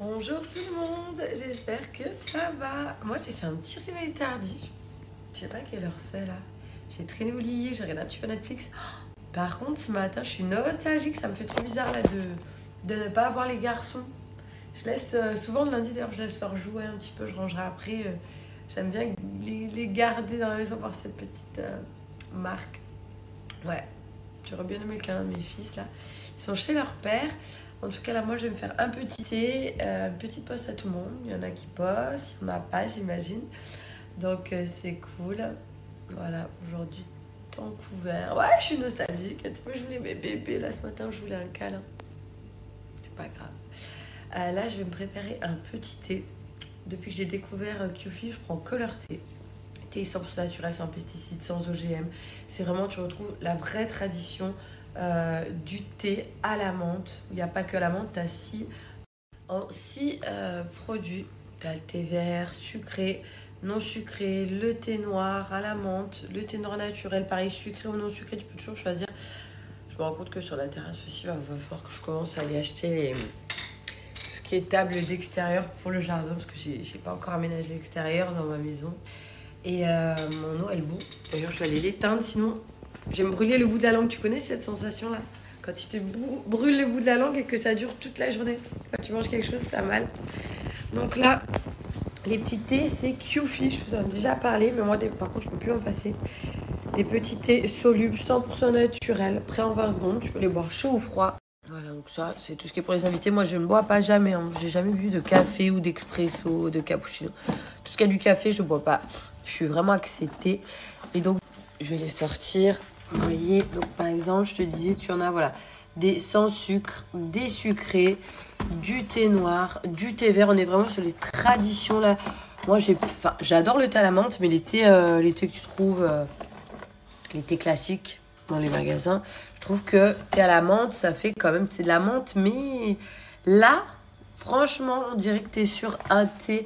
Bonjour tout le monde, j'espère que ça va. Moi j'ai fait un petit réveil tardif. Je sais pas quelle heure c'est là. J'ai traîné au lit, j'ai regardé un petit peu Netflix. Par contre ce matin je suis nostalgique, ça me fait trop bizarre là de ne pas avoir les garçons. Je laisse souvent le lundi d'ailleurs, je laisse leur jouer un petit peu, je rangerai après. J'aime bien les garder dans la maison par cette petite marque. Ouais, j'aurais bien aimé le câlin de mes fils là. Ils sont chez leur père. En tout cas, là, moi, je vais me faire un petit thé, une petite poste à tout le monde. Il y en a qui postent, il n'y en a pas, j'imagine. Donc, c'est cool. Voilà, aujourd'hui, temps couvert. Ouais, je suis nostalgique. Je voulais mes bébés. Là, ce matin, je voulais un câlin. C'est pas grave. Là, je vais me préparer un petit thé. Depuis que j'ai découvert Qfi, je prends que leur thé. Thé 100% naturel, sans pesticides, sans OGM. C'est vraiment, tu retrouves la vraie tradition du thé à la menthe. Il n'y a pas que la menthe, tu as six produits. Tu as le thé vert, sucré, non sucré, le thé noir à la menthe, le thé noir naturel, pareil, sucré ou non sucré, tu peux toujours choisir. Je me rends compte que sur la terrasse aussi, il va falloir que je commence à aller acheter tout ce qui est table d'extérieur pour le jardin, parce que j'ai pas encore aménagé l'extérieur dans ma maison. Et mon eau, elle bout. D'ailleurs, je vais aller l'éteindre, sinon je vais me brûler le bout de la langue. Tu connais cette sensation-là? Quand tu te brûles le bout de la langue et que ça dure toute la journée. Quand tu manges quelque chose, ça a mal. Donc là, les petits thés, c'est Qfi. Je vous en ai déjà parlé, mais moi, par contre, je ne peux plus en passer. Les petits thés solubles, 100% naturels, prêts en 20 secondes. Tu peux les boire chaud ou froid. Voilà, donc ça, c'est tout ce qui est pour les invités. Moi, je ne bois pas jamais. Hein. J'ai jamais bu de café ou d'expresso, de cappuccino. Tout ce qui a du café, je ne bois pas. Je suis vraiment axée thé. Et donc, je vais les sortir. Vous voyez, donc par exemple, je te disais, tu en as, voilà, des sans sucre, des sucrés, du thé noir, du thé vert. On est vraiment sur les traditions, là. Moi, j'adore le thé à la menthe, mais les thés que tu trouves, les thés classiques dans les magasins, je trouve que thé à la menthe, ça fait quand même, c'est de la menthe, mais là, franchement, on dirait que tu es sur un thé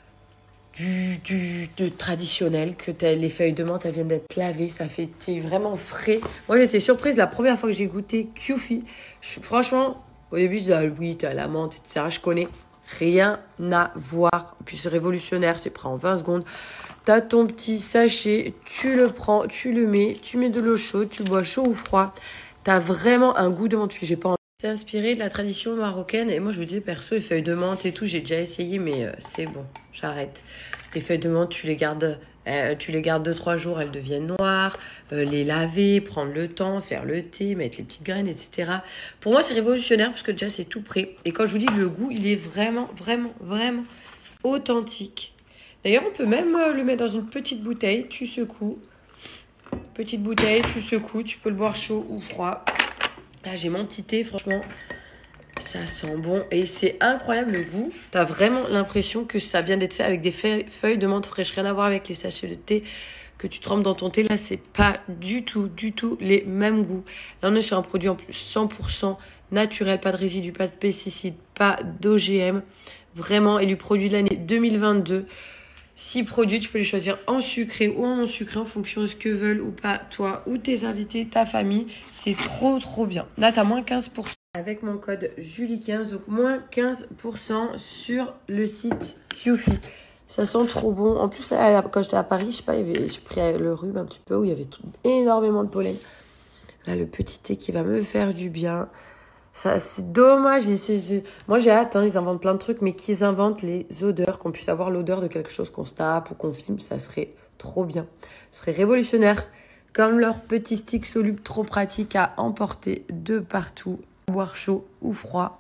de traditionnel, que les feuilles de menthe elles viennent d'être lavées, ça fait thé vraiment frais. Moi j'étais surprise la première fois que j'ai goûté Qfi. Franchement, au début je disais ah, oui, t'as la menthe, etc. Je connais rien à voir. Puis c'est révolutionnaire, c'est prêt en 20 secondes. T'as ton petit sachet, tu le prends, tu le mets, tu mets de l'eau chaude, tu bois chaud ou froid. T'as vraiment un goût de menthe. Puis j'ai pas. C'est inspiré de la tradition marocaine. Et moi, je vous dis, perso, les feuilles de menthe et tout, j'ai déjà essayé, mais c'est bon, j'arrête. Les feuilles de menthe, tu les gardes 2-3 jours, elles deviennent noires. Les laver, prendre le temps, faire le thé, mettre les petites graines, etc. Pour moi, c'est révolutionnaire parce que déjà, c'est tout prêt. Et quand je vous dis, le goût, il est vraiment, vraiment, vraiment authentique. D'ailleurs, on peut même le mettre dans une petite bouteille. Tu secoues. Petite bouteille, tu secoues. Tu peux le boire chaud ou froid. Là, j'ai mon petit thé, franchement, ça sent bon. Et c'est incroyable le goût. T'as vraiment l'impression que ça vient d'être fait avec des feuilles de menthe fraîches. Rien à voir avec les sachets de thé que tu trempes dans ton thé. Là, c'est pas du tout les mêmes goûts. Là, on est sur un produit en plus 100% naturel. Pas de résidus, pas de pesticides, pas d'OGM. Vraiment, élu produit de l'année 2022. 6 produits, tu peux les choisir en sucré ou en non sucré en fonction de ce que veulent ou pas toi ou tes invités, ta famille. C'est trop bien. Là, tu as moins 15%. Avec mon code Julie15, donc moins 15% sur le site Qfi. Ça sent trop bon. En plus, là, quand j'étais à Paris, je sais pas, j'ai pris le rhume un petit peu où il y avait énormément de pollen. Là, le petit thé qui va me faire du bien. Ça, c'est dommage. Moi, j'ai hâte, hein, ils inventent plein de trucs, mais qu'ils inventent les odeurs, qu'on puisse avoir l'odeur de quelque chose qu'on se tape ou qu'on filme, ça serait trop bien. Ce serait révolutionnaire. Comme leur petit stick soluble trop pratique à emporter de partout, boire chaud ou froid.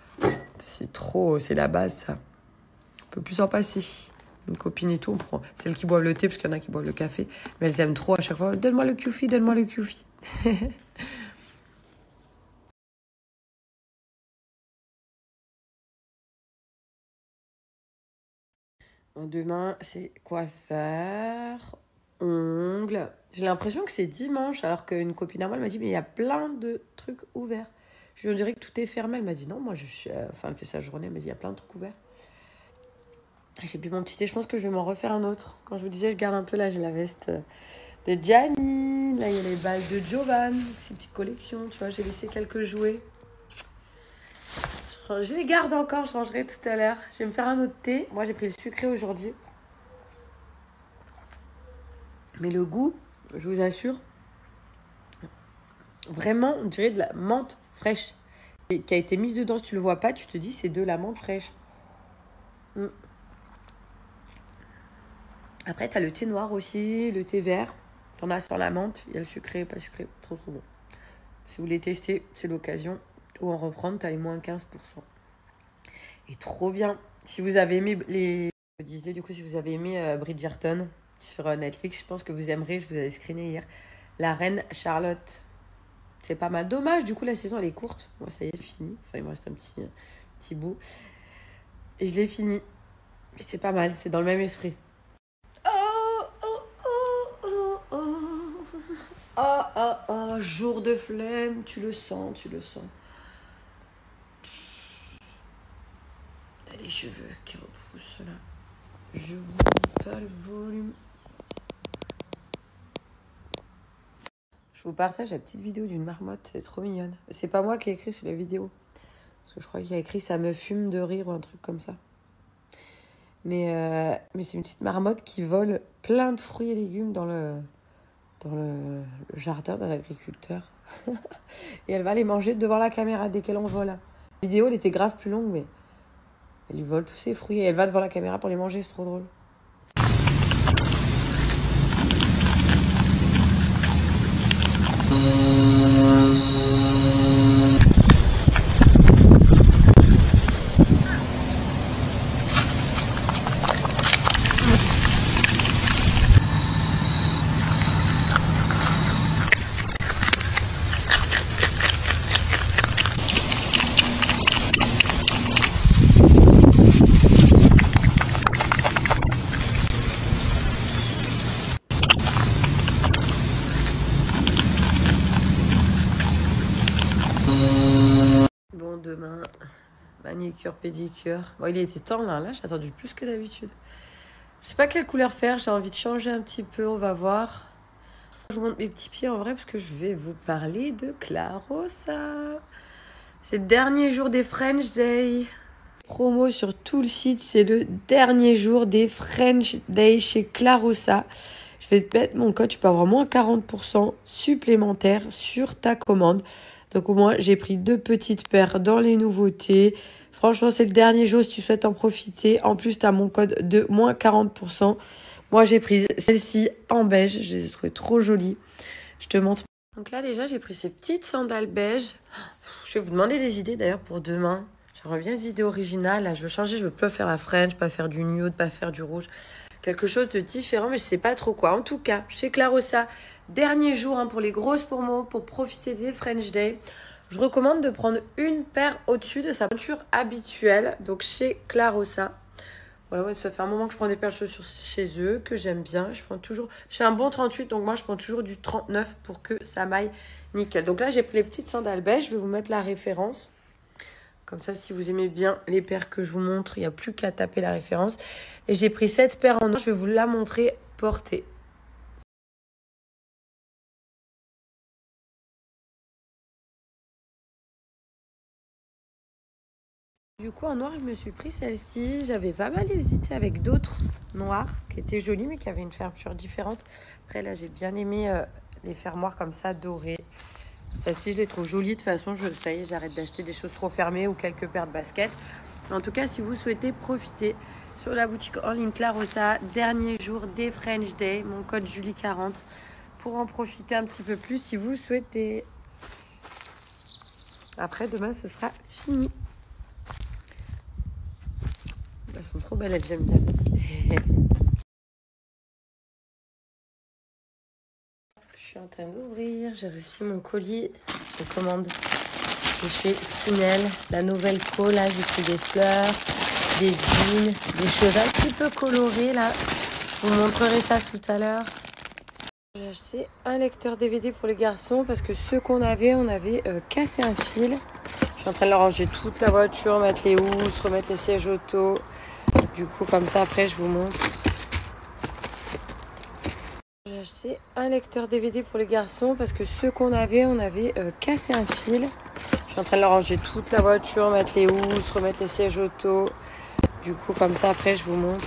C'est la base, ça. On peut plus s'en passer. Mes copines et tout, on prend celles qui boivent le thé, parce qu'il y en a qui boivent le café, mais elles aiment trop à chaque fois. Donne-moi le Qfi, donne-moi le Qfi. Demain, c'est coiffeur, ongles. J'ai l'impression que c'est dimanche, alors qu'une copine à moi elle m'a dit, mais il y a plein de trucs ouverts. Je lui dirais que tout est fermé. Elle m'a dit, non, moi, elle fait sa journée. Elle m'a dit, il y a plein de trucs ouverts. J'ai bu mon petit thé. Je pense que je vais m'en refaire un autre. Quand je vous disais, je garde un peu, là, j'ai la veste de Gianni. Là, il y a les balles de Jovan. C'est une petite collection, tu vois. J'ai laissé quelques jouets. Je les garde encore, je changerai tout à l'heure. Je vais me faire un autre thé. Moi, j'ai pris le sucré aujourd'hui. Mais le goût, je vous assure, vraiment, on dirait de la menthe fraîche. Et qui a été mise dedans. Si tu le vois pas, tu te dis c'est de la menthe fraîche. Après, tu as le thé noir aussi, le thé vert. Tu en as sur la menthe. Il y a le sucré, pas sucré. Trop, trop bon. Si vous voulez tester, c'est l'occasion. Ou en reprendre, tu as les moins 15%. Et trop bien. Si vous avez aimé Je disais du coup, si vous avez aimé Bridgerton sur Netflix, je pense que vous aimerez. Je vous avais screené hier. La reine Charlotte. C'est pas mal. Dommage, du coup, la saison, elle est courte. Moi, ça y est, j'ai fini. Enfin, il me reste un petit bout. Et je l'ai fini. Mais c'est pas mal. C'est dans le même esprit. Oh, jour de flemme. Tu le sens, tu le sens. T'as les cheveux qui repoussent, là. Je vous dis pas le volume. Je vous partage la petite vidéo d'une marmotte, elle est trop mignonne. C'est pas moi qui ai écrit sur la vidéo. Parce que je crois qu'il y a écrit « ça me fume de rire » ou un truc comme ça. Mais c'est une petite marmotte qui vole plein de fruits et légumes dans le jardin d'un agriculteur. Et elle va les manger devant la caméra dès qu'elle en vole. La vidéo, elle était grave plus longue, mais elle lui vole tous ses fruits et elle va devant la caméra pour les manger, c'est trop drôle. Bon, demain, manicure, pédicure. Bon, il était temps là, j'ai attendu plus que d'habitude. Je sais pas quelle couleur faire, j'ai envie de changer un petit peu, on va voir. Je vous montre mes petits pieds en vrai parce que je vais vous parler de Clarosa. C'est le dernier jour des French Day. Promo sur tout le site, c'est le dernier jour des French Day chez Clarosa. Je vais te mettre mon code, tu peux avoir moins 40% supplémentaire sur ta commande. Donc au moins, j'ai pris 2 petites paires dans les nouveautés. Franchement, c'est le dernier jour si tu souhaites en profiter. En plus, tu as mon code de moins 40%. Moi, j'ai pris celle-ci en beige. Je les ai trouvées trop jolies. Je te montre. Donc là, déjà, j'ai pris ces petites sandales beige. Je vais vous demander des idées d'ailleurs pour demain. J'aimerais bien des idées originales. Là, je veux changer. Je veux pas faire la French, pas faire du nude, pas faire du rouge. Quelque chose de différent, mais je sais pas trop quoi. En tout cas, chez Clarosa, dernier jour pour les grosses promos, pour profiter des French Day. Je recommande de prendre une paire au-dessus de sa monture habituelle. Donc chez Clarosa. Voilà, ça fait un moment que je prends des paires de chaussures chez eux, que j'aime bien. Je fais un bon 38, donc moi je prends toujours du 39 pour que ça m'aille nickel. Donc là, j'ai pris les petites sandales beige. Je vais vous mettre la référence. Comme ça, si vous aimez bien les paires que je vous montre, il n'y a plus qu'à taper la référence. Et j'ai pris cette paire en noir. Je vais vous la montrer portée. Du coup, en noir, je me suis pris celle-ci. J'avais pas mal hésité avec d'autres noirs qui étaient jolies, mais qui avaient une fermeture différente. Après, là, j'ai bien aimé les fermoirs comme ça, dorées. Celle-ci, je les trouve jolies. De toute façon, ça y est, j'arrête d'acheter des choses trop fermées ou quelques paires de baskets. Mais en tout cas, si vous souhaitez profiter sur la boutique en ligne Clarosa, dernier jour des French Day, mon code Julie40 pour en profiter un petit peu plus si vous le souhaitez. Après, demain, ce sera fini. Elles sont trop belles, elles, j'aime bien. Je suis en train d'ouvrir, j'ai reçu mon colis. Je commande de chez Sinel, la nouvelle co. Là, j'ai pris des fleurs, des jeans, des choses un petit peu colorées là. Je vous montrerai ça tout à l'heure. J'ai acheté un lecteur DVD pour les garçons parce que ceux qu'on avait, on avait cassé un fil. Je suis en train de leur ranger toute la voiture, mettre les housses, remettre les sièges auto. Du coup, comme ça, après, je vous montre. J'ai acheté un lecteur DVD pour les garçons parce que ceux qu'on avait, on avait cassé un fil. Je Je suis en train de leur ranger toute la voiture, mettre les housses, remettre les sièges auto. Du coup, comme ça, après, je vous montre.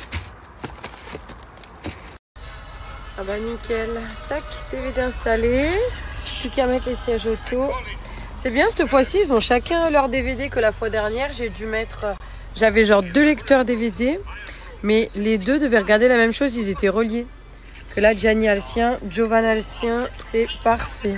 Ah bah nickel. Tac, DVD installé. Plus qu'à mettre les sièges auto. C'est bien, cette fois-ci, ils ont chacun leur DVD que la fois dernière. J'ai dû mettre... J'avais genre 2 lecteurs DVD. Mais les deux devaient regarder la même chose, ils étaient reliés. Que là, Gianni a le sien, Giovanna a le sien. C'est parfait.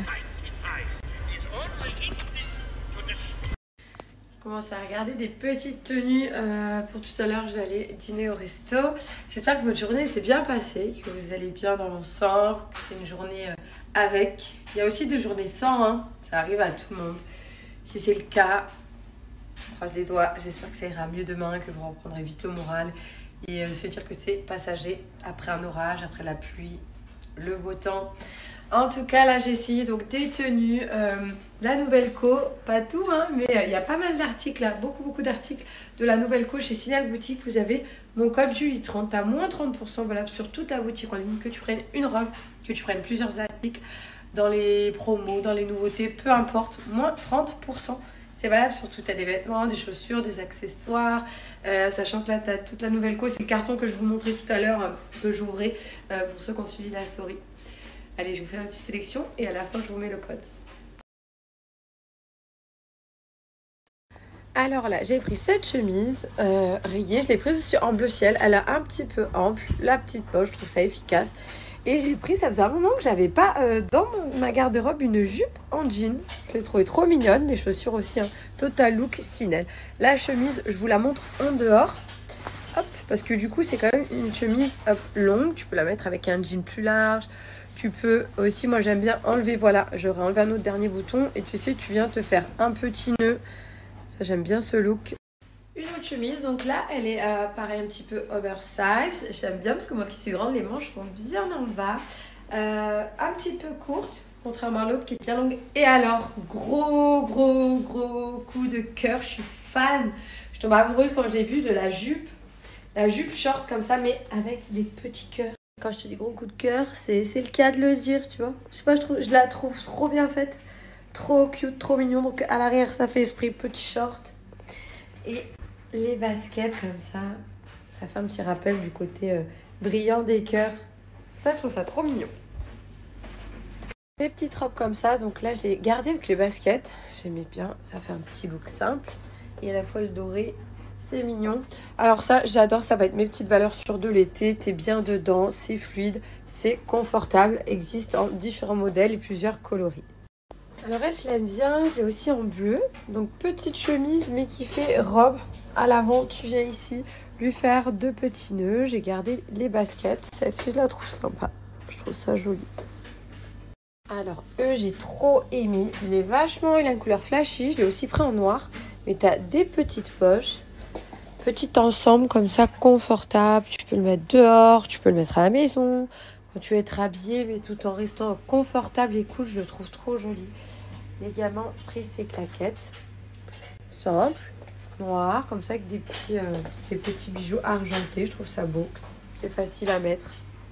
Je commence à regarder des petites tenues pour tout à l'heure. Je vais aller dîner au resto. J'espère que votre journée s'est bien passée, que vous allez bien dans l'ensemble, que c'est une journée avec. Il y a aussi des journées sans, hein. Ça arrive à tout le monde. Si c'est le cas, je croise les doigts. J'espère que ça ira mieux demain, que vous reprendrez vite le moral et se dire que c'est passager après un orage, après la pluie, le beau temps. En tout cas, là, j'ai essayé donc des tenues, la nouvelle co, pas tout, hein, mais il y a pas mal d'articles, là, beaucoup d'articles de la nouvelle co chez Signal Boutique. Vous avez mon code Julie30, t'as moins 30% valable sur toute la boutique en ligne, que tu prennes une robe, que tu prennes plusieurs articles, dans les promos, dans les nouveautés, peu importe, moins 30%. C'est valable sur tout, t'as des vêtements, des chaussures, des accessoires, sachant que là, t'as toute la nouvelle co, c'est le carton que je vous montrais tout à l'heure, que j'ouvrais pour ceux qui ont suivi la story. Allez, je vous fais une petite sélection et à la fin, je vous mets le code. Alors là, j'ai pris cette chemise rayée. Je l'ai prise aussi en bleu ciel. Elle a un petit peu ample, la petite poche, je trouve ça efficace. Et j'ai pris, ça faisait un moment que j'avais pas dans ma garde-robe une jupe en jean. Je l'ai trouvée trop mignonne. Les chaussures aussi, un total look Sinel. La chemise, je vous la montre en dehors. Hop, parce que du coup, c'est quand même une chemise longue. Tu peux la mettre avec un jean plus large. Tu peux aussi, moi j'aime bien enlever, voilà, j'aurais enlevé un autre dernier bouton et tu sais, tu viens te faire un petit nœud. Ça, j'aime bien ce look. Une autre chemise, donc là, elle est pareil, un petit peu oversize. J'aime bien parce que moi qui suis grande, les manches vont bien en bas. Un petit peu courte, contrairement à l'autre qui est bien longue. Et alors, gros coup de cœur, je suis fan. Je tombe amoureuse quand je l'ai vue de la jupe. La jupe short comme ça, mais avec des petits cœurs. Quand je te dis gros coup de cœur, c'est le cas de le dire, tu vois. Je sais pas, je la trouve trop bien faite. Trop cute, trop mignon. Donc à l'arrière, ça fait esprit petit short. Et les baskets comme ça, ça fait un petit rappel du côté brillant des cœurs. Ça, je trouve ça trop mignon. Les petites robes comme ça, donc là, je l'ai gardée avec les baskets. J'aimais bien, ça fait un petit look simple. Et à la fois le doré. C'est mignon. Alors ça, j'adore. Ça va être mes petites valeurs sûres de l'été. T'es bien dedans. C'est fluide. C'est confortable. Existe en différents modèles et plusieurs coloris. Alors elle, je l'aime bien. Je l'ai aussi en bleu. Donc petite chemise, mais qui fait robe. À l'avant, tu viens ici lui faire 2 petits nœuds. J'ai gardé les baskets. Celle-ci, je la trouve sympa. Je trouve ça joli. Alors, j'ai trop aimé. Il a une couleur flashy. Je l'ai aussi pris en noir. Mais t'as des petites poches. Petit ensemble comme ça, confortable. Tu peux le mettre dehors, tu peux le mettre à la maison. Quand tu veux être habillé, mais tout en restant confortable et cool, je le trouve trop joli. J'ai également pris ces claquettes. Simple, noir, comme ça, avec des petits bijoux argentés. Je trouve ça beau. C'est facile à mettre.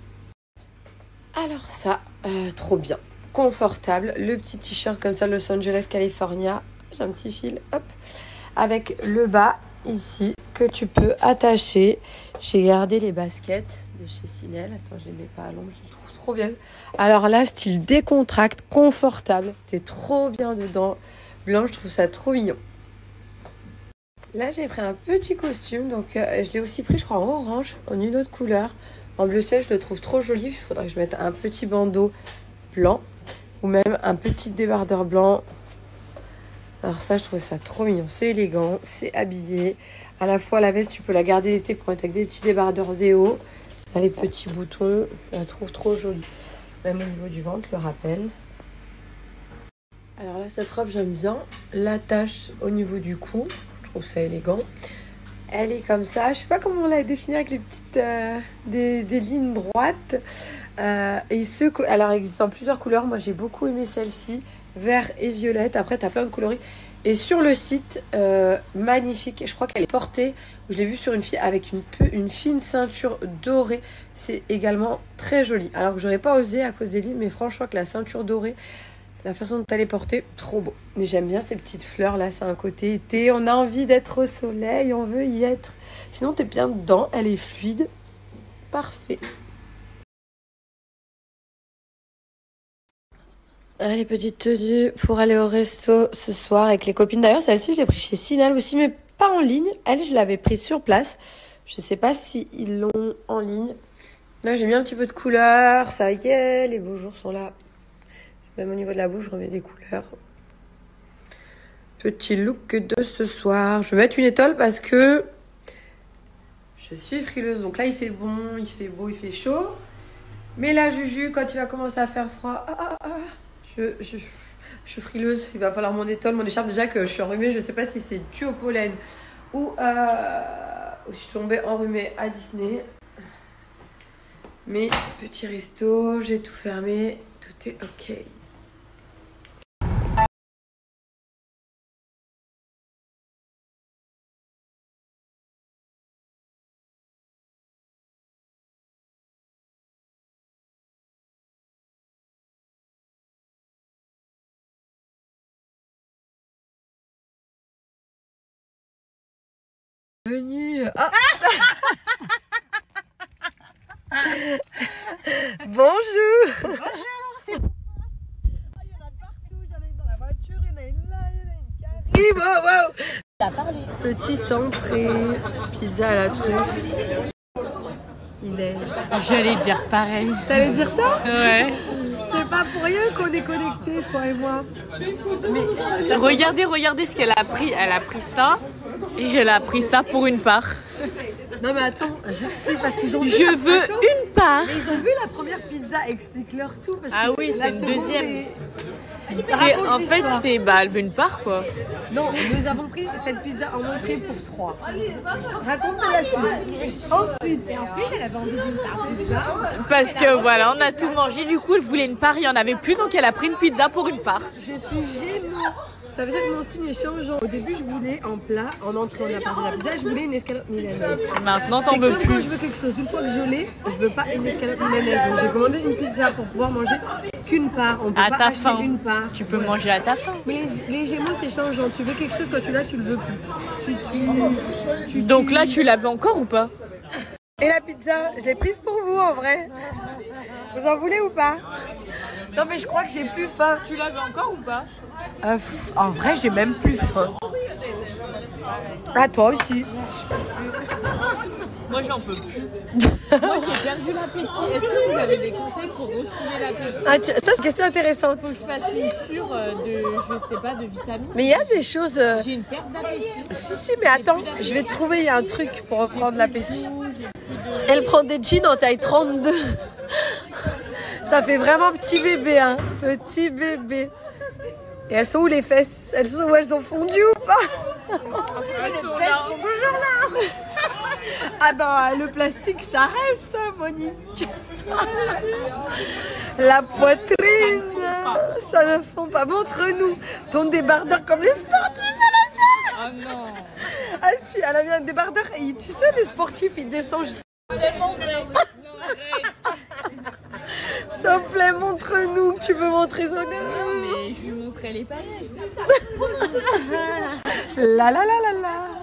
Alors ça, trop bien. Confortable. Le petit t-shirt comme ça, Los Angeles, California. J'ai un petit fil, hop. Avec le bas. Ici, que tu peux attacher. J'ai gardé les baskets de chez Sinel. Attends, je les mets pas à l'ombre, je les trouve trop bien. Alors là, style décontracte, confortable. T'es trop bien dedans. Blanc, je trouve ça trop mignon. Là, j'ai pris un petit costume. Donc, je l'ai aussi pris, je crois, en orange, en une autre couleur. En bleu ciel, je le trouve trop joli. Il faudrait que je mette un petit bandeau blanc ou même un petit débardeur blanc. Alors ça, je trouve ça trop mignon. C'est élégant, c'est habillé. À la fois, la veste, tu peux la garder l'été pour mettre avec des petits débardeurs déo. Là, les petits boutons, je la trouve trop jolie. Même au niveau du ventre, le rappel. Alors là, cette robe, j'aime bien. L'attache au niveau du cou, je trouve ça élégant. Elle est comme ça. Je sais pas comment on la définir avec les petites des lignes droites. Alors, il existe en plusieurs couleurs. Moi, j'ai beaucoup aimé celle-ci. Vert et violette. Après, tu as plein de coloris. Et sur le site, magnifique. Je crois qu'elle est portée. Je l'ai vue sur une fille avec une fine ceinture dorée. C'est également très joli. Alors que j'aurais pas osé à cause des lignes. Mais franchement, que la ceinture dorée, La façon dont elle est portée, trop beau. Mais j'aime bien ces petites fleurs là, c'est un côté été. On a envie d'être au soleil, on veut y être. Sinon, t'es bien dedans, elle est fluide. Parfait. Allez, petite tenue pour aller au resto ce soir avec les copines. D'ailleurs, celle-ci, je l'ai prise chez Sinal aussi, mais pas en ligne. Elle, je l'avais prise sur place. Je sais pas si ils l'ont en ligne. Là, j'ai mis un petit peu de couleur. Ça y est, les beaux jours sont là. Même au niveau de la bouche, je remets des couleurs. Petit look de ce soir. Je vais mettre une étole parce que je suis frileuse. Donc là, il fait bon, il fait beau, il fait chaud. Mais là, Juju, quand il va commencer à faire froid, je suis frileuse. Il va falloir mon étole, mon écharpe. Déjà que je suis enrhumée, je sais pas si c'est dû au pollen ou je suis tombée enrhumée à Disney. Mais petit resto, j'ai tout fermé, tout est ok. Bienvenue. Ah bonjour. Bonjour, c'est bon. Il y en a partout, j'en ai une dans la voiture, il y en a une là, il y en a une qui arrive. Oui, wow. T'as parlé. Petite entrée, pizza à la truffe. Il neige. J'allais dire pareil. T'allais dire ça? Ouais. C'est pas pour rien qu'on est connectés, toi et moi. Mais Regardez ce qu'elle a pris. Elle a pris ça et elle a pris ça pour une part. non mais attends, je sais parce qu'ils ont vu Je veux une part. ils ont vu la première pizza, explique-leur tout parce Ah que oui, la c'est une seconde deuxième. est- C'est Raconte en fait l'histoire. c'est elle veut une part quoi. Non, nous avons pris cette pizza en entrée pour 3. Raconte la suite. Ensuite, elle avait envie d'une part pizza. Parce que voilà, on a tout mangé. Du coup, elle voulait une part, il y en avait plus, donc elle a pris une pizza pour une part. Je suis gémeaux. Ça veut dire que mon signe est changeant. Au début, je voulais en plat, en entrée, on a parlé de la pizza, je voulais une escalope milanaise. Maintenant, t'en C'est veux comme quand plus. je veux quelque chose, une fois que je l'ai, je veux pas une escalope milanaise. Donc j'ai commandé une pizza pour pouvoir manger qu'une part. On peut À pas ta acheter faim. une part. Tu peux manger à ta faim. Mais les gémeaux, c'est changeant. Tu veux quelque chose, quand tu l'as, tu le veux plus. Donc là, tu l'avais encore ou pas? Et la pizza, je l'ai prise pour vous en vrai. Vous en voulez ou pas? Non mais je crois que j'ai plus faim. Tu l'avais encore ou pas? En vrai, j'ai même plus faim. Ah toi aussi. Moi, j'en peux plus. Moi, j'ai perdu l'appétit. Est-ce que vous avez des conseils pour retrouver l'appétit? Ah, ça c'est une question intéressante. Faut que je fasse une cure de, je sais pas, de vitamines. Mais il y a des choses... J'ai une perte d'appétit. Si, mais attends, je vais te trouver, il y a un truc pour reprendre l'appétit. J'ai plus Elle prend des jeans en taille 32. Ça fait vraiment petit bébé, hein. Petit bébé. Et elles sont où les fesses? Elles sont où? Elles sont fondues ou pas? Elles sont là. Ah ben, le plastique, ça reste, hein, Monique. La poitrine, ça ne fond pas. Montre-nous ton débardeur comme les sportifs à la salle. Oh non. Ah si, elle a mis un débardeur et tu sais, les sportifs, ils descendent jusqu'à... Tellement vrai. Non, arrête. S'il te plaît, montre-nous que tu veux montrer son... Mais je lui montrais les paillettes. La la la la la.